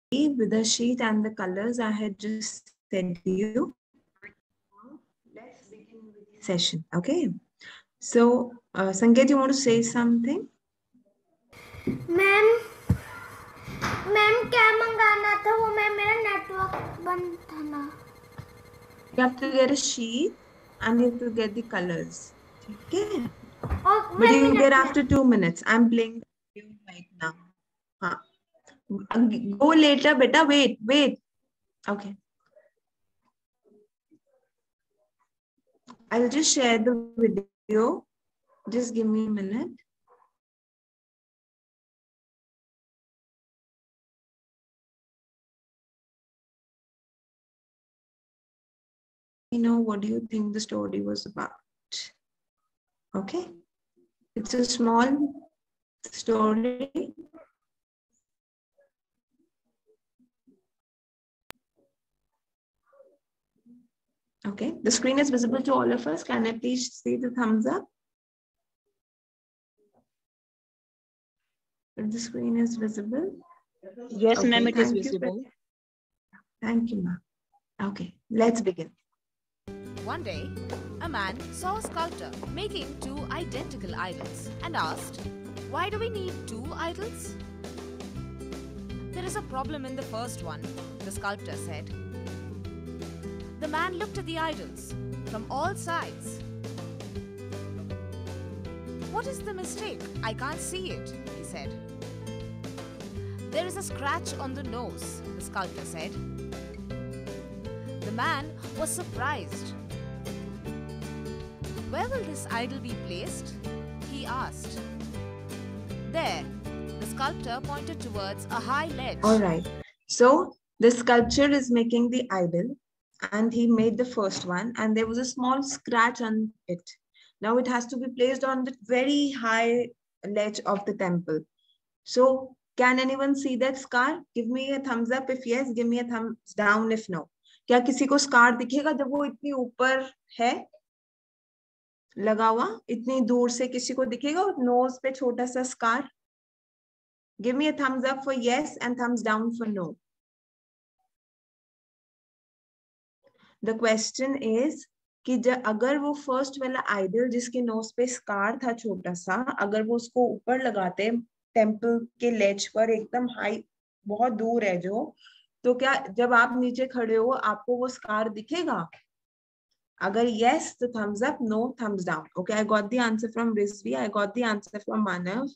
with the sheet and the colors I had just said to you. Let's begin with the session. Okay. So, Sanket, you want to say something? Ma'am क्या मंगाना था वो ma'am मेरा network बंद था ना. You have to get a sheet and you have to get the colors. Okay. But you get after 2 minutes. I'm playing the game right now. Go later, beta. Wait. Okay. I'll just share the video. Just give me a minute. You know, what do you think the story was about? Okay. It's a small story. Okay, the screen is visible to all of us. Can I please see the thumbs up? If the screen is visible? Yes, okay, ma'am, it is visible. Thank you, ma'am. Okay, let's begin. One day, a man saw a sculptor making two identical idols and asked, "Why do we need two idols?" "There is a problem in the first one," the sculptor said. The man looked at the idols from all sides. "What is the mistake? I can't see it," he said. "There is a scratch on the nose," the sculptor said. The man was surprised. "Where will this idol be placed?" he asked. "There," the sculptor pointed towards a high ledge. All right. So the sculpture is making the idol and he made the first one and there was a small scratch on it. Now it has to be placed on the very high ledge of the temple. So can anyone see that scar? Give me a thumbs up if yes, give me a thumbs down if no. क्या किसी को scar दिखेगा जब वो इतनी ऊपर है लगा हुआ, इतनी दूर से किसी को दिखेगा नोज पे छोटा सा scar? Give me a thumbs up for yes and thumbs down for no. The question is कि अगर वो फर्स्ट वाला आइडल जिसके नोज पे स्कार था छोटा सा, अगर वो उसको ऊपर लगाते टेम्पल के लेज पर एकदम हाई, बहुत दूर है जो, तो क्या जब आप नीचे खड़े हो आपको वो स्कार दिखेगा? अगर yes, तो thumbs up, no, thumbs down. Okay, I got the answer from Rizvi. I got the answer from Manav.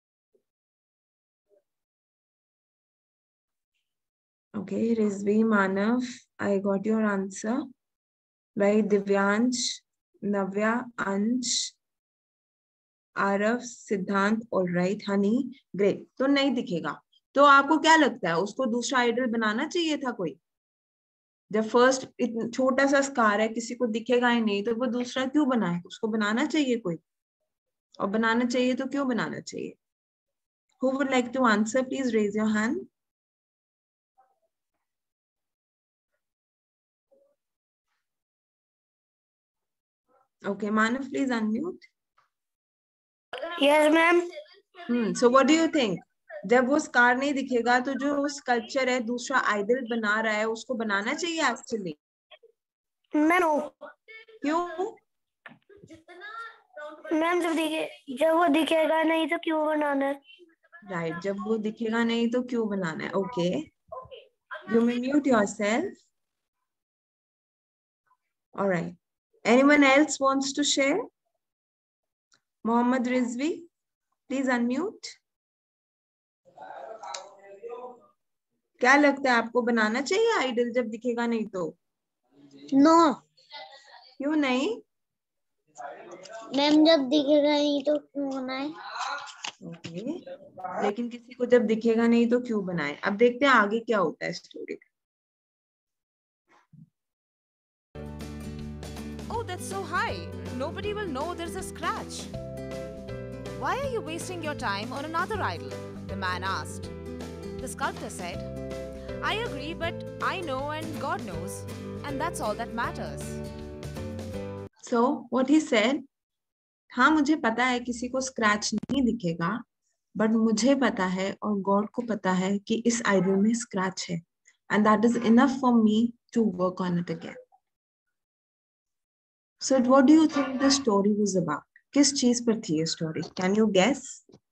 Okay, Rizvi, Manav, I got your answer. By Divyansh, Navya, Ansh, Arav, Siddhant, all right, Honey, great. तो नहीं दिखेगा. तो आपको क्या लगता है उसको दूसरा आइडल बनाना चाहिए था कोई? जब फर्स्ट छोटा सा स्कार है किसी को दिखेगा ही नहीं तो वो दूसरा क्यों बनाए? उसको बनाना चाहिए कोई, और बनाना चाहिए तो क्यों बनाना चाहिए? Who would like to answer? Please raise your hand. Okay, Manav, please unmute. Yes, ma'am. So what do you think? जब वो स्कार नहीं दिखेगा तो जो स्कल्पचर है दूसरा आइडल बना रहा है उसको बनाना चाहिए एक्चुअली? नो. क्यों? मैम जब वो दिखेगा नहीं तो क्यों बनाना है? राइट, जब वो दिखेगा नहीं तो क्यों बनाना है? Okay, you may mute yourself. All right. Anyone else wants to share? Mohammad Rizvi, please unmute. क्या लगता है आपको बनाना चाहिए आइडल जब दिखेगा नहीं तो? नो. क्यों नहीं? मैम जब दिखेगा नहीं तो क्यों बनाए? ओके, लेकिन किसी को जब दिखेगा नहीं तो क्यों बनाए? अब देखते हैं आगे क्या होता है स्टोरी में. "Oh, that's so high. Nobody will know there's a scratch." "Why are you wasting your time on another idol?" the man asked. The sculptor said, "I agree, but I know and God knows, and that's all that matters." So what he said, हाँ मुझे पता है किसी को scratch नहीं दिखेगा, but मुझे पता है और गॉड को पता है कि इस आइडल में स्क्रैच है, and that is enough for me to work on it again. So what do you think the story was about? किस चीज पर थी ये story? Can you guess?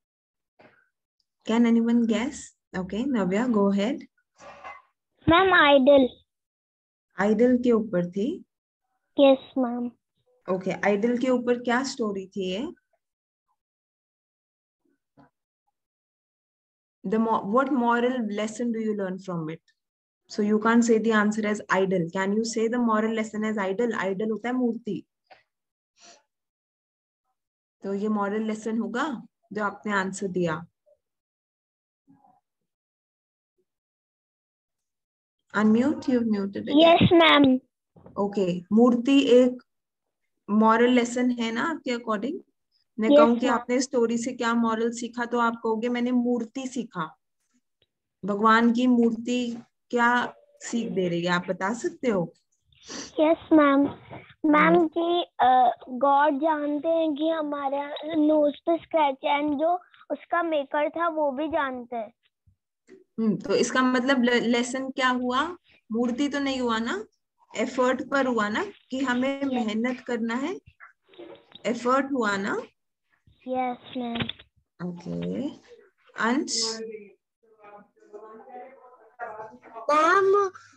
Can anyone guess? Okay, Navya, go ahead. Ma'am idol. Idol के ऊपर थी. Yes ma'am. Okay, idol के ऊपर क्या स्टोरी थी ये? What moral lesson do you learn from it? So you can't say the answer as idol. Can you say the moral lesson as idol? Idol होता है मूर्ति. तो ये moral lesson होगा जो आपने आंसर दिया. Unmute, you've muted again. Yes ma'am. Okay, मूर्ति एक moral lesson है ना आपके अकॉर्डिंग? मैं Yes, कहूँ कि ma'am. आपने स्टोरी से क्या मॉरल सीखा, तो आप कहोगे मैंने मूर्ति सीखा. भगवान की मूर्ति क्या सीख दे रही है, आप बता सकते हो? Yes ma'am. मैम कि गॉड जानते हैं कि हमारे नोज पे स्क्रैच है, एंड जो उसका मेकर था वो भी जानते हैं. तो इसका मतलब लेसन क्या हुआ? मूर्ति तो नहीं हुआ ना, एफर्ट पर हुआ ना, कि हमें मेहनत करना है. एफर्ट हुआ ना. Yes ma'am. Okay, Ansh. Ma'am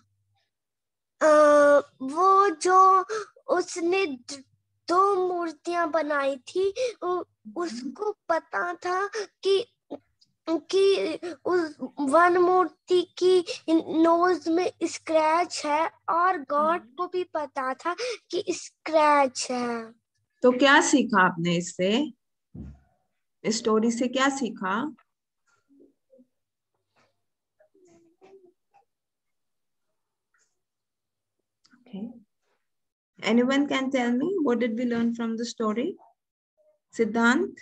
वो जो उसने दो मूर्तियां बनाई थी, उसको पता था कि उस वन मूर्ति की नोज में स्क्रैच है, और गॉड को भी पता था कि स्क्रैच है. तो क्या सीखा आपने इससे? इस स्टोरी से क्या सीखा? Okay. Anyone can tell me what did we learn from the story? Siddhant?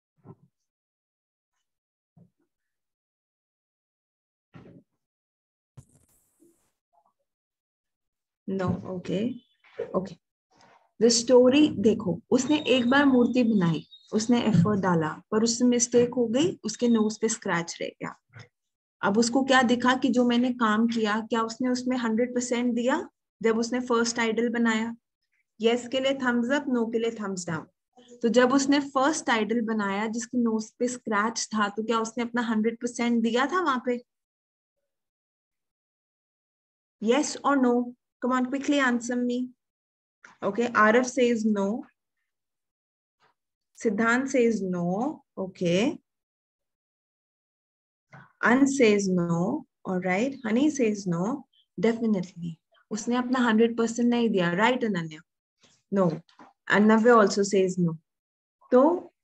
No. Okay. Okay. The story देखो, उसने एक बार मूर्ति बनाई, उसने एफर्ट डाला, पर उससे मिस्टेक हो गई, उसके नोज पे स्क्रैच रह गया. अब उसको क्या दिखा कि जो मैंने काम किया, क्या उसने उसमें 100% दिया जब उसने फर्स्ट आइडल बनाया? यस के लिए थम्स अप, नो के लिए थम्स डाउन. तो जब उसने फर्स्ट आइडल बनाया जिसके नोज पे स्क्रैच था, तो क्या उसने अपना 100% दिया था वहां पे? Yes or no? Come on, quickly answer me. Okay, Arav says no. Siddhant says no. Okay. An says no. All right. Honey says no. Definitely. उसने अपना 100% नहीं दिया. Right, Ananya? No. And Navya also says no. तो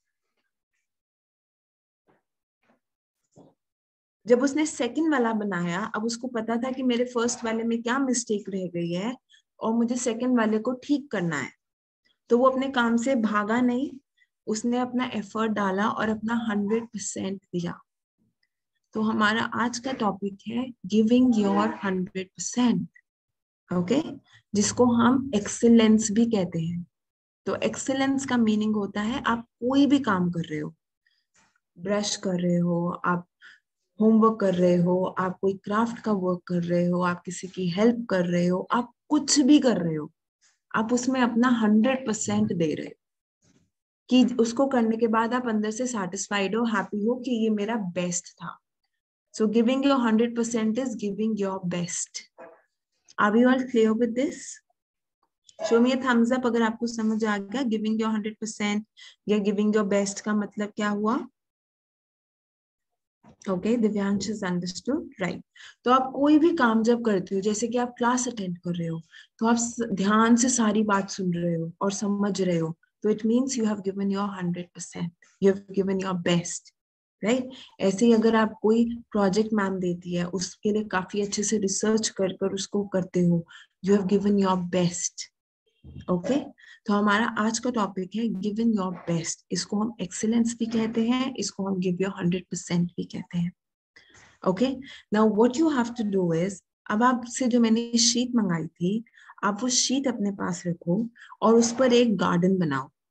जब उसने second वाला बनाया, अब उसको पता था कि मेरे फर्स्ट वाले में क्या मिस्टेक रह गई है और मुझे सेकंड वाले को ठीक करना है. तो वो अपने काम से भागा नहीं, उसने अपना एफर्ट डाला और अपना 100% दिया. तो हमारा आज का टॉपिक है गिविंग योर 100%. ओके, जिसको हम एक्सीलेंस भी कहते हैं. तो एक्सीलेंस का मीनिंग होता है आप कोई भी काम कर रहे हो, ब्रश कर रहे हो, आप होमवर्क कर रहे हो, आप कोई क्राफ्ट का वर्क कर रहे हो, आप किसी की हेल्प कर रहे हो, आप कुछ भी कर रहे हो, आप उसमें अपना 100% दे रहे हो कि उसको करने के बाद आप अंदर से सैटिस्फाइड हो, हैप्पी हो कि ये मेरा बेस्ट था. So giving your 100% is giving your best. Are you all clear with this? Show me a thumbs up अगर आपको समझ आ गया. गिविंग योर 100% या गिविंग योर बेस्ट का मतलब क्या हुआ? Okay, Divyansh is understood, right. तो आप कोई भी काम जब करते हो, जैसे कि आप क्लास अटेंड कर रहे हो, तो आप ध्यान से सारी बात सुन रहे हो और समझ रहे हो, तो it means you have given your 100%, you have given your best, right. ऐसे ही अगर आप कोई प्रोजेक्ट मैम देती है, उसके लिए काफी अच्छे से रिसर्च कर उसको करते हो, you have given your best. Okay, तो हमारा आज का टॉपिक है गिवन योर बेस्ट. इसको हम एक्सीलेंस भी कहते हैं, इसको हम गिव योर 100% भी कहते हैं. Okay, now what you have to do is, अब आपसे जो मैंने शीट मंगाई थी, आप वो शीट अपने पास रखो और उस पर एक गार्डन बनाओ.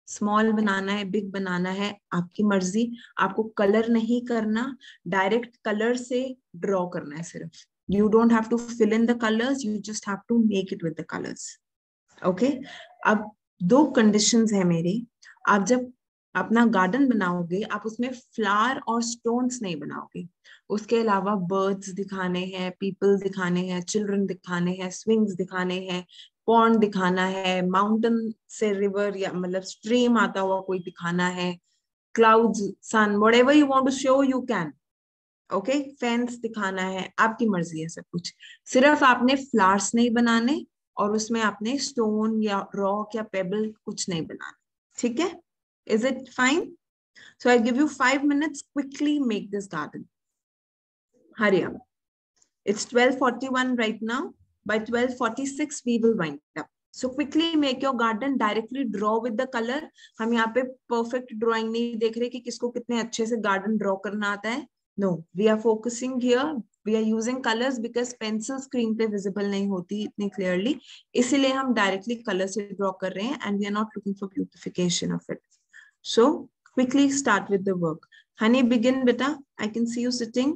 स्मॉल बनाना है, बिग बनाना है, आपकी मर्जी। आपको कलर नहीं करना, डायरेक्ट कलर से ड्रॉ करना है सिर्फ। You don't have to fill in the colours, you just have to make it with the colours. Okay, अब 2 कंडीशंस है मेरी। आप जब अपना गार्डन बनाओगे, आप उसमें फ्लावर और स्टोन्स नहीं बनाओगे। उसके अलावा बर्ड्स दिखाने हैं, पीपल दिखाने हैं, चिल्ड्रन दिखाने हैं, स्विंग्स दिखाने हैं, पॉन्ड दिखाना है, माउंटेन से रिवर या मतलब स्ट्रीम आता हुआ कोई दिखाना है, clouds, sun, whatever you want to show you can. Okay, fence दिखाना है, आपकी मर्जी है सब कुछ। सिर्फ आपने फ्लावर्स नहीं बनाने और उसमें आपने स्टोन या रॉक या पेबल कुछ नहीं बनाना। ठीक है? Is it fine? So I give you 5 minutes. Quickly make this garden. Hurry up. It's 12:41 right now. By 12:46 we will wind up. So quickly make your garden. Directly draw with the color. हम यहाँ पे perfect drawing नहीं देख रहे कि किसको कितने अच्छे से garden draw करना आता है. No, we are focusing here. We are using colors because pencil screen पे visible नहीं होती इतनी clearly. इसीलिए हम directly color से draw कर रहे हैं and we are not looking for beautification of it. So quickly start with the work. Honey, begin, beta. I can see you sitting.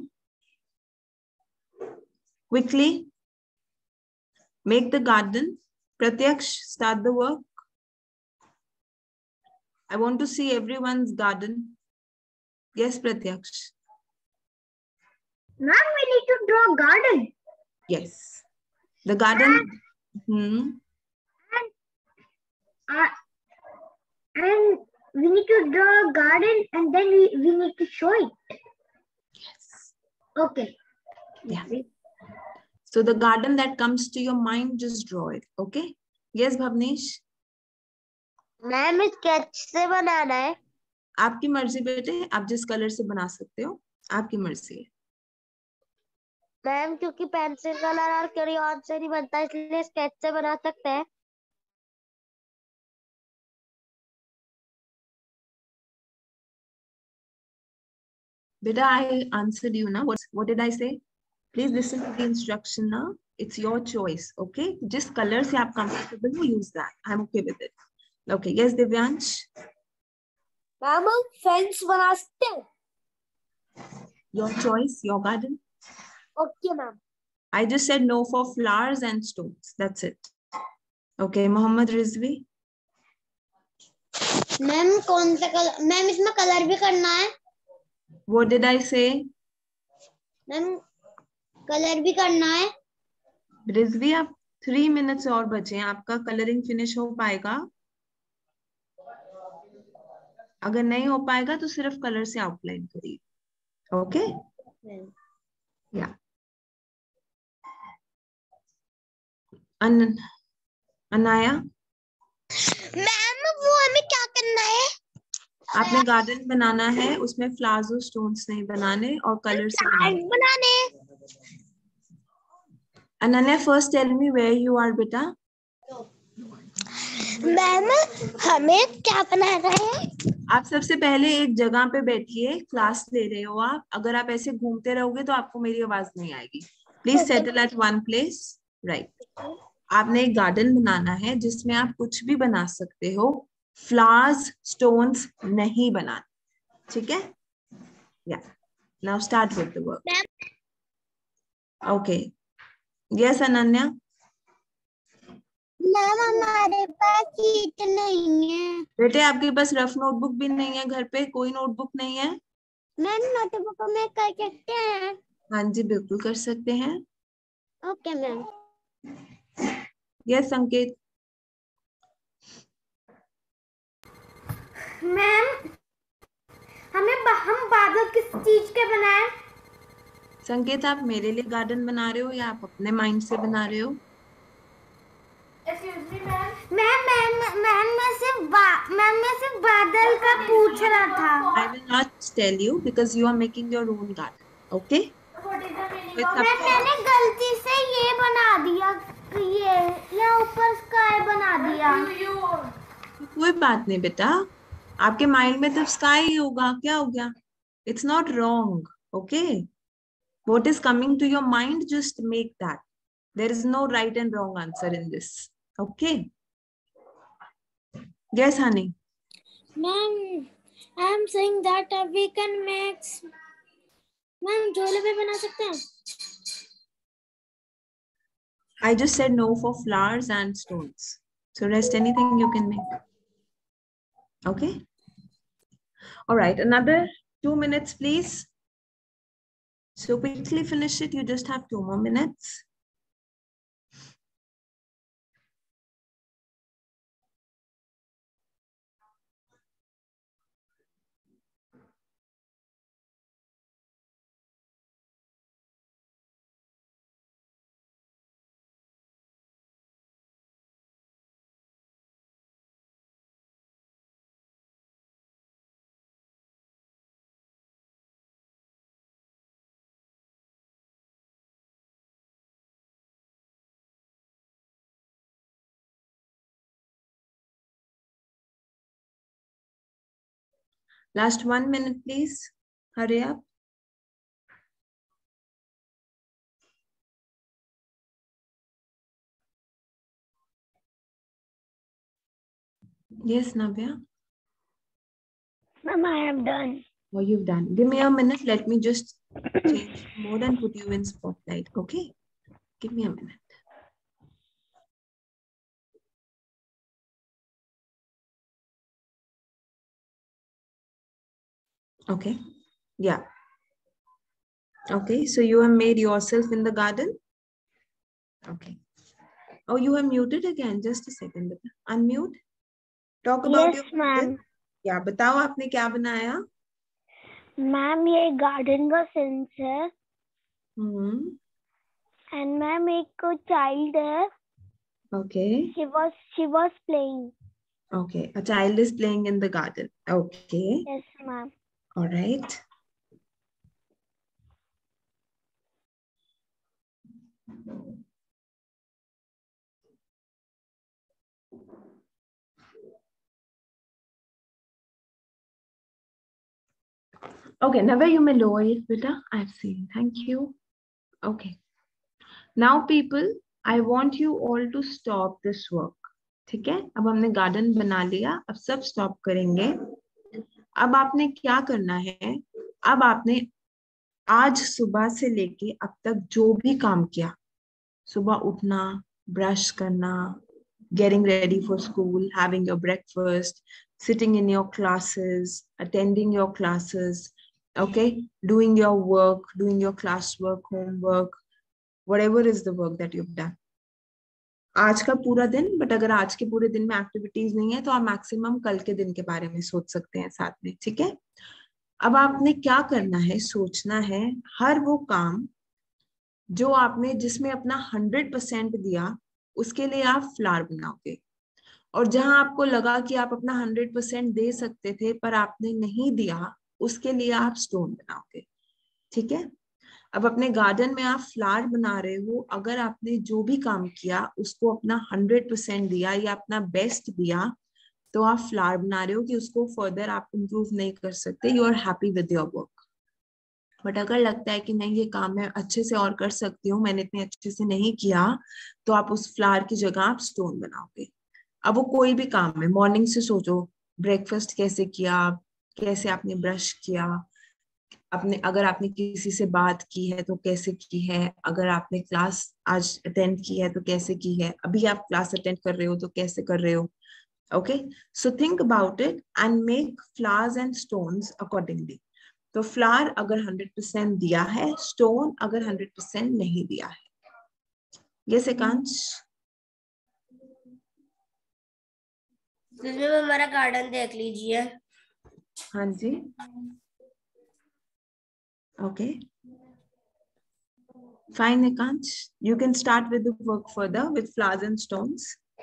Quickly make the garden. Pratyaksh, start the work. I want to see everyone's garden. Yes, Pratyaksh. Ma'am, we need to draw a garden. Yes. The garden. And we need to draw a garden and then we need to show it. Yes. Okay. Yeah. So the garden that comes to your mind, just draw it. Okay. Yes, Bhavnesh. Ma'am sketch से बनाना है? आपकी मर्जी बेटे, आप जिस colour से बना सकते हो, आपकी मर्जी है। मैम क्योंकि पेंसिल कलर और क्रेयॉन से नहीं बनता, इसलिए स्केच से बना सकते हैं। Beta, I answered you now. What did I say? Please listen to the instruction now. It's your choice, okay? Just color se aap comfortable ho, use that. I'm okay with it. Okay, yes, Divyansh? Ma'am हम fence बना सकते हैं? Your choice, your garden. Okay ma'am. I just said no for flowers and stones. That's it. Okay, Mohammed Rizvi? Ma'am कौन सा colour? Ma'am इसमें colour भी करना है? What did I say? Ma'am colour भी करना है? रिजवी, आप 3 minutes और बचे हैं, आपका कलरिंग फिनिश हो पाएगा? अगर नहीं हो पाएगा तो सिर्फ कलर से आउटलाइन करिए। ओके? या अनाया, मैम वो हमें क्या करना है? आपने गार्डन बनाना है, उसमें फ्लावर्स और स्टोन्स नहीं बनाने और कलर से बनाने। Ananya, first tell me where you are बेटा। मैम हमें क्या बनाना है? आप सबसे पहले एक जगह पे बैठिए, क्लास ले रहे हो आप। अगर आप ऐसे घूमते रहोगे तो आपको मेरी आवाज नहीं आएगी। Please settle at one place. Right, आपने एक गार्डन बनाना है जिसमें आप कुछ भी बना सकते हो, फ्लावर्स स्टोन्स नहीं बनाना, ठीक है? या now start with the work. Okay, yes Ananya. Ma'am हमारे पास शीट नहीं है। बेटे आपके पास रफ नोटबुक भी नहीं है घर पे? कोई नोटबुक नहीं है? मैम नोटबुक में कर सकते हैं? हाँ जी, बिल्कुल कर सकते हैं। Okay ma'am. Yes Sanket. Ma'am हम बादल किस चीज के बनाए? संकेत, आप मेरे लिए गार्डन बना रहे हो या आप अपने माइंड से बना रहे हो? मैं सिर्फ बादल का पूछ रहा था। I will not tell you because you are making your own garden. Okay? मैंने गलती से ये बना दिया, ये ऊपर स्काई बना दिया। कोई बात नहीं बेटा, आपके माइंड में तो स्काई ही होगा, क्या हो गया? It's not wrong. Okay? What is coming to your mind, just make that. There is no right and wrong answer in this. Okay? Yes, honey. Ma'am, I am saying that we can make. Ma'am, झोले भी बना सकते हैं. I just said no for flowers and stones. So rest anything you can make. Okay. All right. Another 2 minutes, please. So quickly finish it. You just have 2 more minutes. Last 1 minute, please. Hurry up. Yes, Navya. Ma'am, I am done. Oh, you've done. Give me a minute. Let me just change mode and put you in spotlight. Okay. Give me a minute. Okay. Yeah. Okay. So you have made yourself in the garden. Okay. Oh, you have muted again. Just a second. Unmute. Talk about Yes, your ma'am. garden. Yeah. बताओ आपने क्या बनाया? Ma'am ये garden का sense है. And ma'am एक child है. Okay. She was playing. Okay. A child is playing in the garden. Okay. Yes, ma'am. All right. Okay, now where you may lower it, beta. I've seen. Thank you. Okay. Now, people, I want you all to stop this work. ठीक है? अब हमने garden बना लिया. अब सब stop करेंगे. अब आपने क्या करना है? अब आपने आज सुबह से लेके अब तक जो भी काम किया, सुबह उठना, ब्रश करना, getting ready for school, having your breakfast, sitting in your classes, attending your classes, okay, doing your work, doing your classwork, homework, whatever is the work that you've done. आज का पूरा दिन, बट अगर आज के पूरे दिन में एक्टिविटीज नहीं है तो आप मैक्सिमम कल के दिन के बारे में सोच सकते हैं साथ में. ठीक है? अब आपने क्या करना है, सोचना है हर वो काम जो आपने जिसमें अपना 100% दिया, उसके लिए आप फ्लावर बनाओगे. और जहां आपको लगा कि आप अपना 100% दे सकते थे पर आपने नहीं दिया, उसके लिए आप स्टोन बनाओगे. ठीक है? अब अपने गार्डन में आप फ्लावर बना रहे हो, अगर आपने जो भी काम किया उसको अपना 100% दिया या अपना बेस्ट दिया, तो आप फ्लावर बना रहे हो कि उसको फर्दर आप इम्प्रूव नहीं कर सकते. You are happy with your work. But अगर लगता है कि नहीं ये काम मैं अच्छे से और कर सकती हूँ, मैंने इतने अच्छे से नहीं किया, तो आप उस फ्लावर की जगह आप स्टोन बनाओगे. अब वो कोई भी काम है. मॉर्निंग से सोचो ब्रेकफास्ट कैसे किया, कैसे आपने ब्रश किया, अपने अगर आपने किसी से बात की है तो कैसे की है, अगर आपने क्लास आज अटेंड की है तो कैसे की है, अभी आप क्लास अटेंड कर रहे हो तो कैसे कर रहे हो. Okay, so think about it and make flowers and stones accordingly. तो फ्लावर अगर 100% दिया है, स्टोन अगर 100% नहीं दिया है. यस एकांश? हमारा गार्डन देख लीजिए. हाँ जी. Okay. Fine, Ekansh. You can start with the work further with flowers and stones.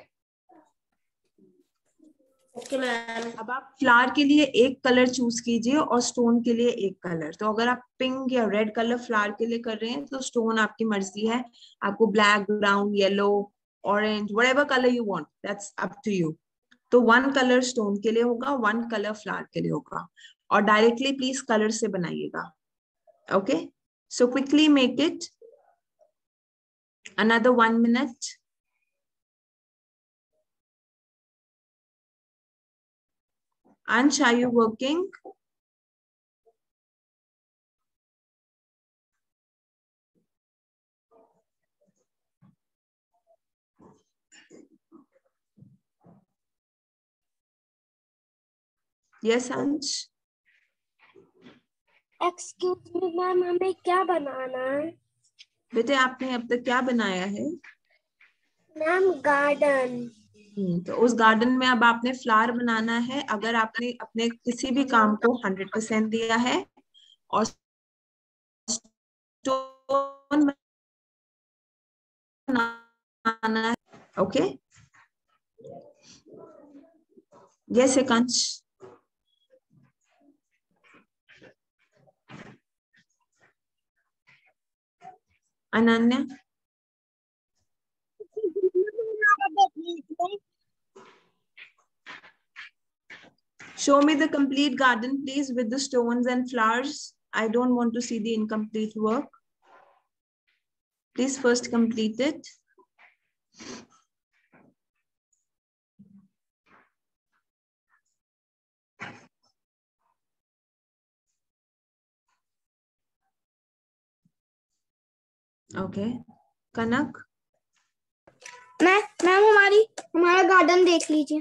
Okay, ma'am. अब आप फ्लावर के लिए एक कलर चूज कीजिए और स्टोन के लिए एक कलर. तो अगर आप पिंक या रेड कलर फ्लावर के लिए कर रहे हैं तो स्टोन आपकी मर्जी है. आपको black, brown, yellow, orange, whatever colour you want, that's up to you. तो 1 कलर स्टोन के लिए होगा, 1 कलर फ्लावर के लिए होगा. और डायरेक्टली प्लीज कलर से बनाइएगा. Okay, so quickly make it. Another 1 minute. Ansh, are you working? Yes, Ansh. Excuse me ma'am, हमें क्या बनाना है? बेटे आपने अब तक क्या बनाया है? Ma'am garden. तो उस गार्डन में अब आपने फ्लावर बनाना है। अगर आपने अपने किसी भी काम को 100% दिया है और स्टोन बनाना है, okay? Yes Ekansh. Ananya, show me the complete garden please with the stones and flowers. I don't want to see the incomplete work. Please first complete it. Okay. Kanak, ma'am हमारा गार्डन देख लीजिए।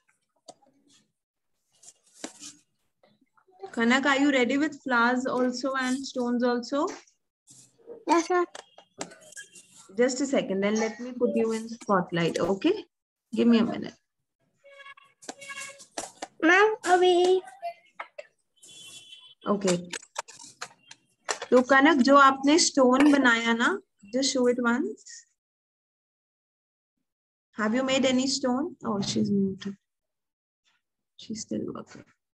Kanak, are you ready with flowers also and stones also? Yes, sir. Just a second, then let me put you in spotlight, okay? Give me a minute. Ma'am अभी Okay. तो कनक, जो आपने stone बनाया ना, just show it once. Have you made any stone? Oh, she's muted. She's still working.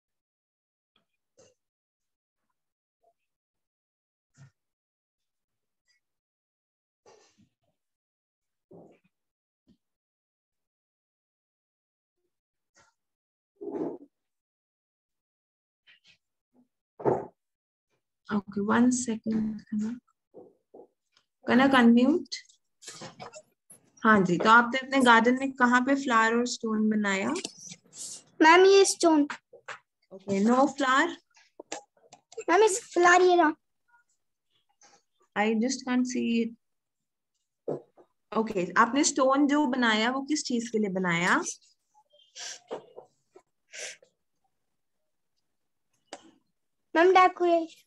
Okay, 1 second, Kanak. Kanak, unmute. हाँ जी, तो आपने अपने गार्डन में कहाँ पे फ्लावर और स्टोन बनाया? मैम ये stone. Okay, no flower. Ma'am इस फ्लावर ये रहा। I just can't see it. Okay, आपने स्टोन जो बनाया वो किस चीज के लिए बनाया? Ma'am decoration.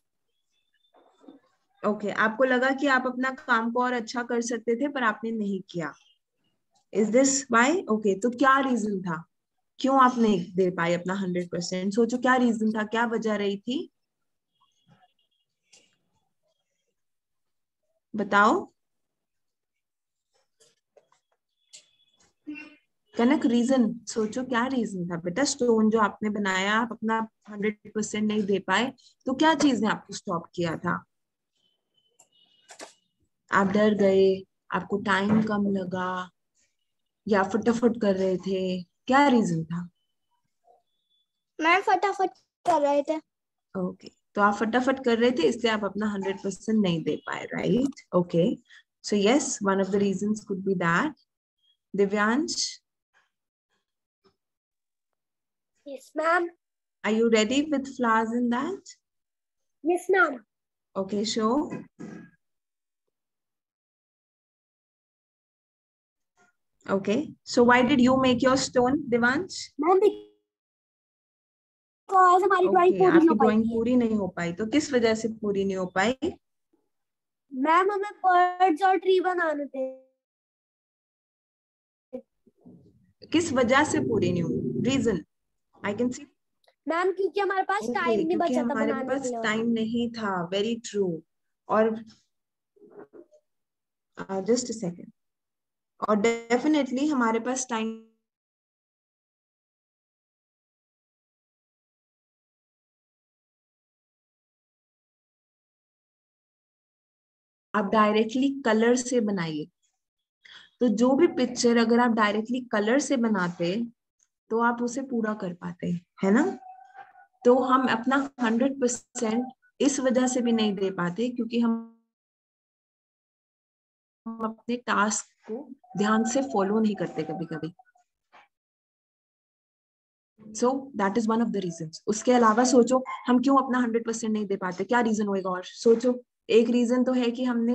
ओके, आपको लगा कि आप अपना काम को और अच्छा कर सकते थे पर आपने नहीं किया। Is this Y? ओके, तो क्या रीजन था, क्यों आप नहीं दे पाए अपना 100%? सोचो क्या रीजन था, क्या वजह रही थी, बताओ कनक। रीजन सोचो, क्या रीजन था बेटा? स्टोन जो आपने बनाया आप अपना 100% नहीं दे पाए, तो क्या चीज ने आपको स्टॉप किया था? आप डर गए, आपको टाइम कम लगा, या फटाफट कर रहे थे? क्या रीजन था? मैम फटाफट कर रहे थे। ओके, तो आप फटाफट कर रहे थे इसलिए आप अपना 100% नहीं दे पाए, right? Okay, so yes, one of the reasons could be that. Divyansh, yes ma'am. are you ready with flowers in that? Yes ma'am. Okay, show. Okay, so why did you make your stone, Divansh? Ma'am because हमारी drawing Okay, पूरी नहीं आपकी हो drawing पाई। पूरी नहीं हो पाई, तो किस वजह से पूरी नहीं हो पाई? मैम हमें बर्ड्स और ट्री बनाने थे। किस वजह से पूरी नहीं हुई? Reason I can see. Ma'am क्योंकि हमारे पास ओके, टाइम नहीं क्योंकि बचा था हमारे बनाने के पास लिए। टाइम नहीं था, वेरी ट्रू। और जस्ट अ सेकेंड, और डेफिनेटली हमारे पास टाइम आप डायरेक्टली कलर से बनाइए। तो जो भी पिक्चर अगर आप डायरेक्टली कलर से बनाते तो आप उसे पूरा कर पाते, है ना? तो हम अपना 100% इस वजह से भी नहीं दे पाते क्योंकि हम अपने टास्क को ध्यान से फॉलो नहीं करते कभी कभी। So that is one of the reasons. उसके अलावा सोचो हम क्यों अपना 100% नहीं दे पाते, क्या रीजन होएगा? और सोचो, एक रीजन तो है कि हमने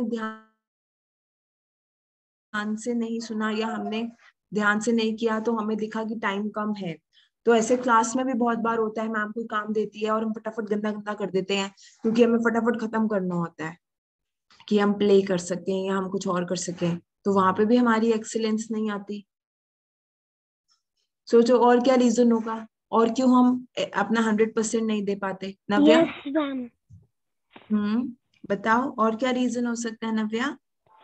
ध्यान से नहीं सुना या हमने ध्यान से नहीं किया, तो हमें दिखा कि टाइम कम है। तो ऐसे क्लास में भी बहुत बार होता है, मैम कोई काम देती है और हम फटाफट गंदा गंदा कर देते हैं, क्योंकि हमें फटाफट खत्म करना होता है कि हम प्ले कर सकें या हम कुछ और कर सकें, तो वहां पे भी हमारी एक्सीलेंस नहीं आती। सोचो और क्या रीजन होगा, और क्यों हम अपना 100% नहीं दे पाते? नव्या? Yes ma'am. बताओ और क्या रीजन हो सकता है नव्या?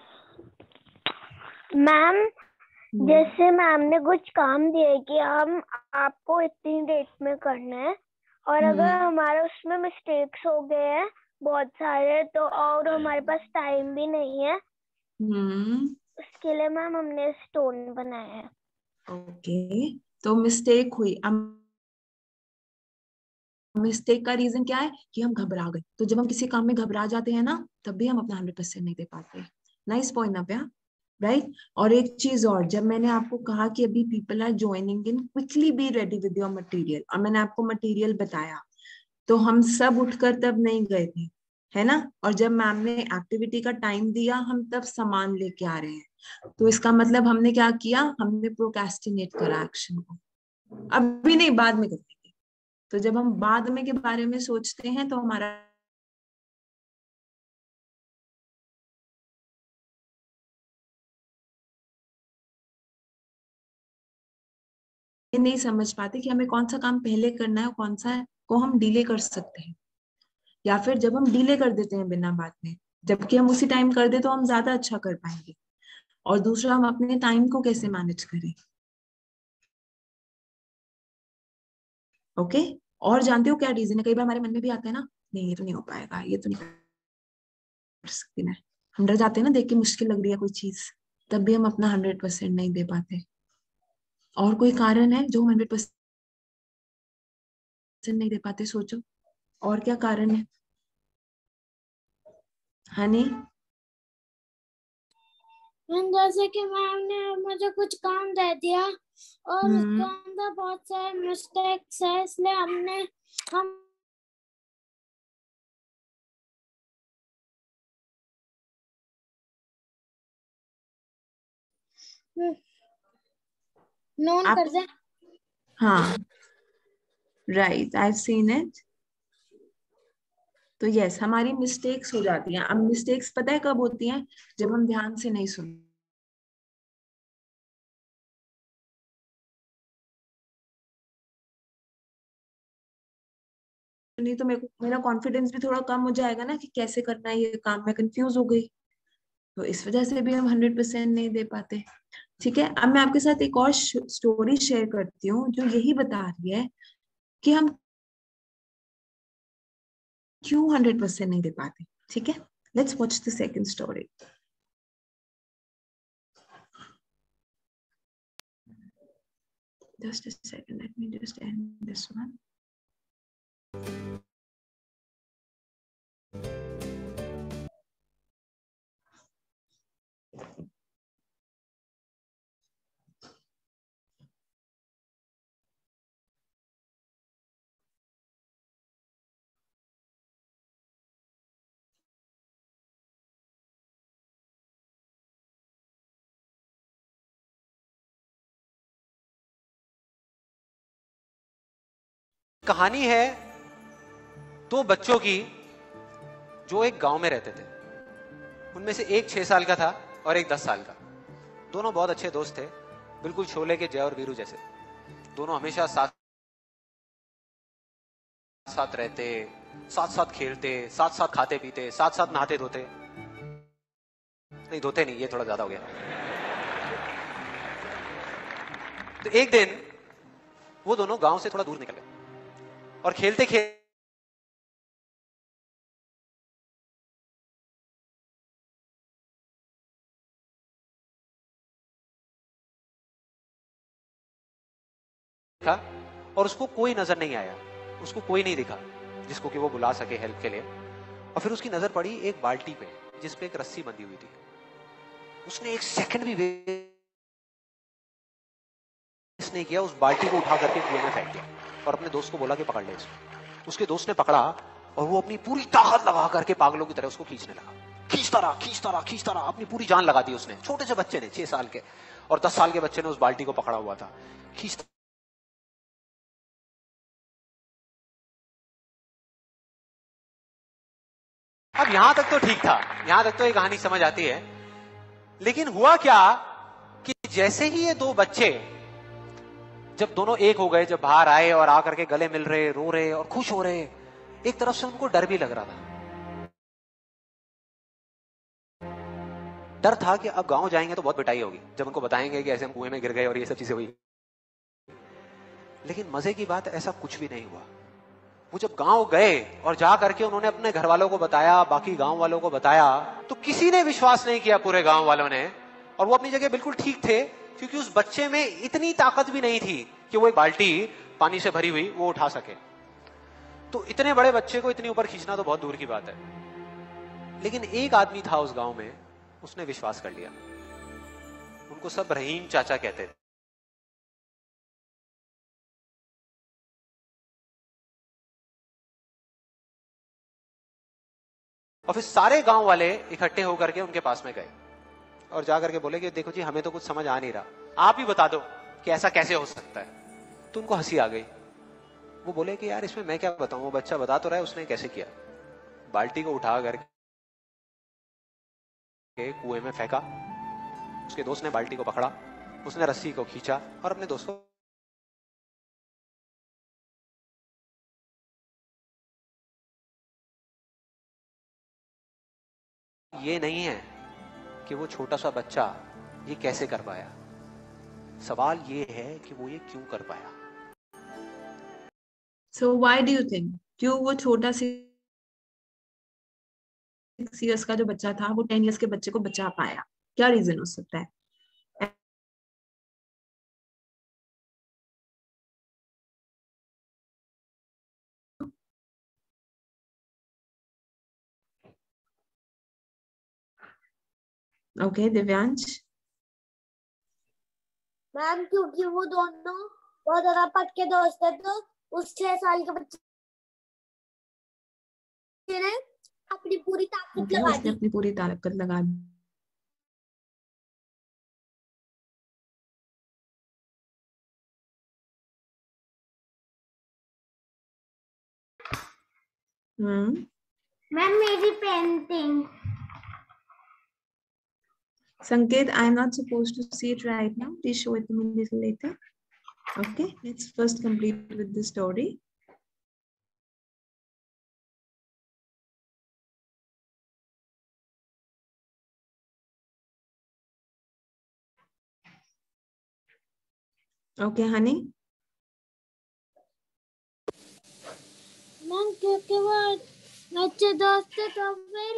मैम हम्म, जैसे मैम ने कुछ काम दिया है कि हम आपको इतनी डेट में करना है, और अगर हमारे उसमें मिस्टेक्स हो गए हैं बहुत सारे, तो और हमारे पास टाइम भी नहीं है, उसके लिए मैम हमने स्टोन बनाया है। ओके, तो मिस्टेक हुई। अब मिस्टेक का रीजन क्या है कि हम घबरा गए। तो जब हम किसी काम में घबरा जाते हैं ना, तब भी हम अपना 100% नहीं दे पाते। Nice point Navya, right? और एक चीज और, जब मैंने आपको कहा कि अभी people are joining in, quickly be ready with your material, और मैंने आपको मटेरियल बताया, तो हम सब उठकर तब नहीं गए थे, है ना? और जब मैम ने एक्टिविटी का टाइम दिया, हम तब सामान लेके आ रहे हैं। तो इसका मतलब हमने क्या किया? हमने प्रोक्रेस्टिनेट करा एक्शन को। अभी नहीं, बाद में करेंगे। तो जब हम बाद में के बारे में सोचते हैं तो हमारा ये नहीं समझ पाते कि हमें कौन सा काम पहले करना है और कौन सा को हम डिले कर सकते हैं, या फिर जब हम डिले कर देते हैं बिना बात में, जबकि हम उसी टाइम कर दे तो हम ज्यादा अच्छा कर पाएंगे। और दूसरा, हम अपने टाइम को कैसे मैनेज करें। ओके, और जानते हो क्या रीजन है? कई बार हमारे मन में भी आता है ना, नहीं ये तो नहीं हो पाएगा, ये तो नहीं कर सकती मैं। हम डर जाते हैं ना, देख के मुश्किल लग रही है कोई चीज, तब भी हम अपना 100% नहीं दे पाते। और कोई कारण है जो हम 100% नहीं दे पाते? सोचो और क्या कारण है। हनी? जैसे कि मैम ने मुझे कुछ काम दे दिया और उसके हम्म अंदर बहुत सारे मिस्टेक्स है, इसलिए हम नोन आप, कर दे। हाँ, right, I have seen it. तो यस, हमारी मिस्टेक्स हो जाती हैं। अब मिस्टेक्स पता है कब होती हैं? जब हम ध्यान से नहीं सुनते। नहीं तो मेरा कॉन्फिडेंस भी थोड़ा कम हो जाएगा ना, कि कैसे करना है ये काम, मैं कंफ्यूज हो गई। तो इस वजह से भी हम 100% नहीं दे पाते। ठीक है, अब मैं आपके साथ एक और स्टोरी शेयर करती हूँ जो यही बता रही है कि हम क्यों 100% नहीं दे पाते। ठीक है, let's watch the second story. Just a second, let me just end this one. कहानी है दो बच्चों की जो एक गांव में रहते थे। उनमें से एक 6 साल का था और एक 10 साल का। दोनों बहुत अच्छे दोस्त थे, बिल्कुल शोले के जय और वीरू जैसे। दोनों हमेशा साथ साथ रहते, साथ साथ खेलते, साथ साथ खाते पीते, साथ साथ नहाते धोते। नहीं धोते नहीं, ये थोड़ा ज्यादा हो गया। तो एक दिन वो दोनों गांव से थोड़ा दूर निकले और खेलते खेलते और उसको कोई नजर नहीं आया, उसको कोई नहीं दिखा जिसको कि वो बुला सके हेल्प के लिए। और फिर उसकी नजर पड़ी एक बाल्टी पे जिस पे एक रस्सी बंधी हुई थी। उसने एक सेकंड भी वेस्ट विश्वास नहीं किया, उस बाल्टी को उठा करके कुएं में फेंक दिया और अपने दोस्त को बोला कि पकड़ ले इसको। उसके दोस्त ने पकड़ा और वो अपनी पूरी ताकत लगा करके पागलों की तरह उसको खींचने लगा। खींचता रहा, अपनी पूरी जान लगा दी उसने। छोटे से बच्चे ने, 6 साल के और 10 साल के बच्चे ने उस बाल्टी को पकड़ा हुआ था। खींचता अब यहां तक तो ठीक था, यहां तक तो ये कहानी समझ आती है। लेकिन हुआ क्या कि जैसे ही ये 2 बच्चे जब दोनों एक हो गए, जब बाहर आए और आकर के गले मिल रहे, रो रहे और खुश हो रहे, एक तरफ से उनको डर भी लग रहा था। डर था कि अब गांव जाएंगे तो बहुत पिटाई होगी जब उनको बताएंगे कि ऐसे हम कुएं में गिर गए और ये सब चीजें हुई। लेकिन मजे की बात, ऐसा कुछ भी नहीं हुआ। वो जब गांव गए और जा करके उन्होंने अपने घर वालों को बताया, बाकी गांव वालों को बताया, तो किसी ने विश्वास नहीं किया, पूरे गांव वालों ने। और वो अपनी जगह बिल्कुल ठीक थे, क्योंकि उस बच्चे में इतनी ताकत भी नहीं थी कि वो एक बाल्टी पानी से भरी हुई वो उठा सके। तो इतने बड़े बच्चे को इतनी ऊपर खींचना तो बहुत दूर की बात है। लेकिन एक आदमी था उस गांव में, उसने विश्वास कर लिया। उनको सब रहीम चाचा कहते थे। और फिर सारे गांव वाले इकट्ठे होकर के उनके पास में गए और जाकर के बोले कि देखो जी, हमें तो कुछ समझ आ नहीं रहा, आप ही बता दो कि ऐसा कैसे हो सकता है। तो उनको हंसी आ गई। वो बोले कि यार इसमें मैं क्या बताऊं, वो बच्चा बता तो रहा है उसने कैसे किया। बाल्टी को उठा करके कुएं में फेंका, उसके दोस्त ने बाल्टी को पकड़ा, उसने रस्सी को खींचा और अपने दोस्त को ये नहीं है कि वो छोटा सा बच्चा ये कैसे कर पाया, सवाल ये है कि वो ये क्यों कर पाया। So why do you think, क्यों वो छोटा 6 years का जो बच्चा था वो 10 years के बच्चे को बचा पाया? क्या रीजन हो सकता है? ओके, दिव्यांश। मैम क्योंकि वो दोनों बहुत ज्यादा पक्के दोस्त है, तो उस 6 साल के बच्चे ने अपनी पूरी ताकत लगा उसने दी। अपनी पूरी ताकत लगा दी। मैम मेरी painting. Sanket, I'm not supposed to see it right now. Please show it to me a little later. Okay, let's first complete with the story. Okay, honey. Ma'am क्योंकि वो अच्छे दोस्त थे, तो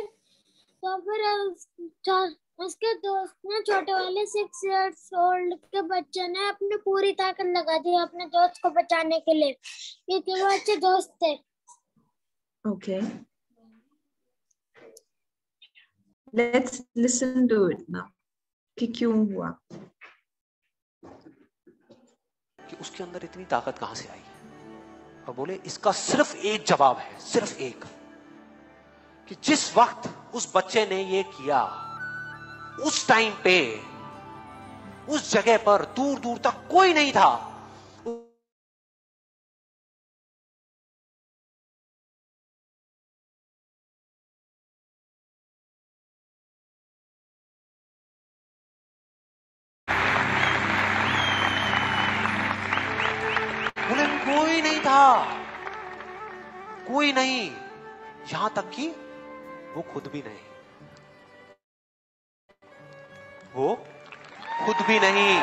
फिर उसके दोस्त ने, छोटे वाले 6 years old के बच्चे ने अपनी पूरी ताकत लगा दी अपने दोस्त को बचाने के लिए, क्योंकि वो अच्छे दोस्त थे। Okay. Let's listen to it now. कि क्यों हुआ? कि उसके अंदर इतनी ताकत कहां से आई। और बोले इसका सिर्फ एक जवाब है, सिर्फ एक, कि जिस वक्त उस बच्चे ने ये किया, उस टाइम पे उस जगह पर दूर दूर तक कोई नहीं था। बोले कोई नहीं था, कोई नहीं, यहां तक कि वो खुद भी नहीं, वो खुद भी नहीं।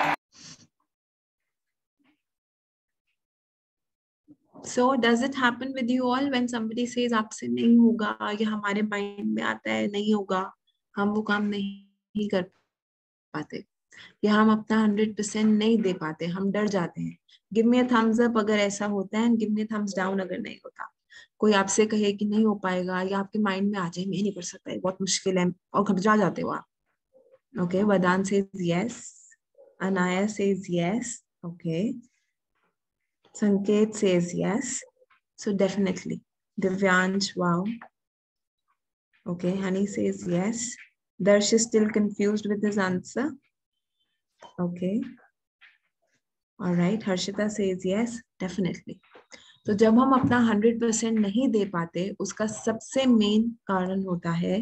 So does it happen with you all when somebody says आपसे नहीं होगा, या हमारे माइंड में आता है नहीं होगा, हम वो काम नहीं कर पाते, या हम अपना 100% नहीं दे पाते, हम डर जाते हैं। Give me a thumbs up अगर ऐसा होता है, give me a thumbs down अगर नहीं होता। कोई आपसे कहे कि नहीं हो पाएगा, या आपके माइंड में आ जाए मैं नहीं कर सकता, ये बहुत मुश्किल है, और घबरा जाते हो आप। Okay, Vedant says yes. Anaya says yes. Okay. Sanket says yes. So definitely. Divyansh, wow. Okay, Honey says yes. Darsh is still confused with his answer. Okay. All right. Harshita says yes, definitely. तो जब हम अपना 100% नहीं दे पाते, उसका सबसे main कारण होता है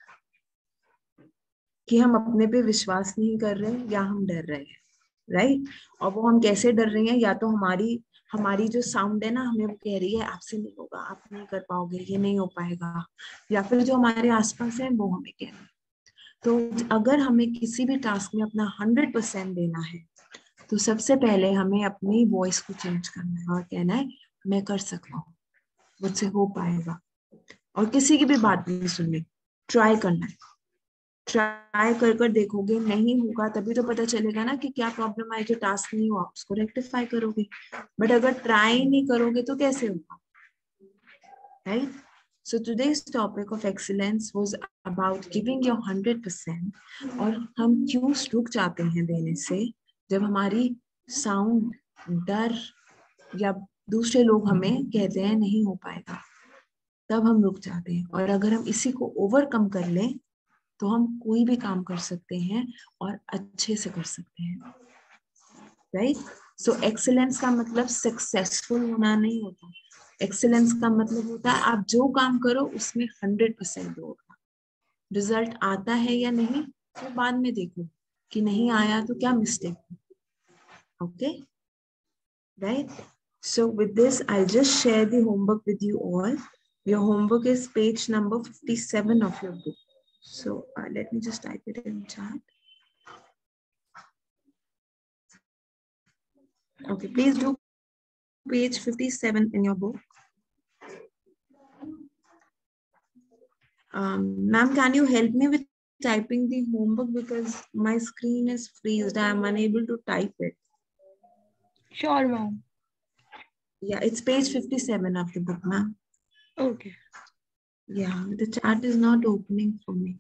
कि हम अपने पे विश्वास नहीं कर रहे या हम डर रहे हैं, राइट? और वो हम कैसे डर रहे हैं, या तो हमारी हमारी जो साउंड है ना, हमें वो कह रही है आपसे नहीं होगा, आप नहीं कर पाओगे, ये नहीं हो पाएगा, या फिर जो हमारे आसपास है वो हमें कह रहे हैं। तो अगर हमें किसी भी टास्क में अपना 100% देना है, तो सबसे पहले हमें अपनी वॉइस को चेंज करना है और कहना है मैं कर सकता हूँ, मुझसे हो पाएगा। और किसी की भी बात नहीं सुननी, ट्राई करना है। ट्राई कर देखोगे, नहीं होगा तभी तो पता चलेगा ना कि क्या प्रॉब्लम आई, जो टास्क नहीं हुआ उसको रेक्टिफाई करोगे। बट अगर ट्राई नहीं करोगे तो कैसे होगा, right? So today's topic of excellence was about giving your 100%. और हम क्यों रुक जाते हैं देने से? जब हमारी साउंड, डर या दूसरे लोग हमें कहते हैं नहीं हो पाएगा, तब हम रुक जाते हैं। और अगर हम इसी को ओवरकम कर लें तो हम कोई भी काम कर सकते हैं और अच्छे से कर सकते हैं, राइट? सो एक्सीलेंस का मतलब सक्सेसफुल होना नहीं होता। एक्सीलेंस का मतलब होता है आप जो काम करो उसमें 100% दो। रिजल्ट आता है या नहीं तो बाद में देखो कि नहीं आया तो क्या mistake, okay, right? So with this, I'll just share the homework with you all. Your homework is page number 57 of your book. So let me just type it in chat. Okay, please do page 57 in your book. Ma'am, can you help me with typing the homework because my screen is freezed. I am unable to type it. Sure, ma'am. Yeah, it's page 57 of the book, ma'am. Okay. Yeah, the chat is not opening for me.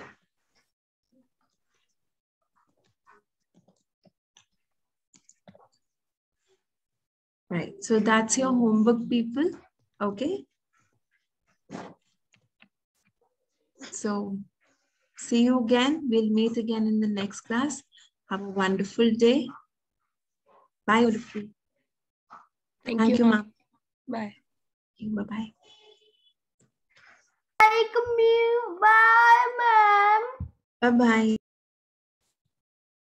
Right, so that's your homework, people. Okay. So see you again. We'll meet again in the next class. Have a wonderful day. Bye, all of you. Thank you, ma'am. Bye. Bye-bye. Bye, ma'am. Bye-bye.